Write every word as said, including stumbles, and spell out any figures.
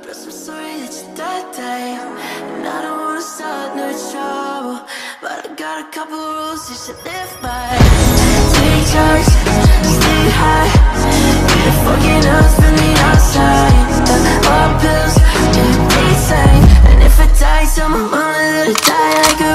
First, I'm sorry that you died, died, and I don't wanna start no trouble, but I got a couple rules you should live by. Take drugs, stay high, get a fucking up from the outside. All pills, in the daytime, and if I die, tell my mama that I die like a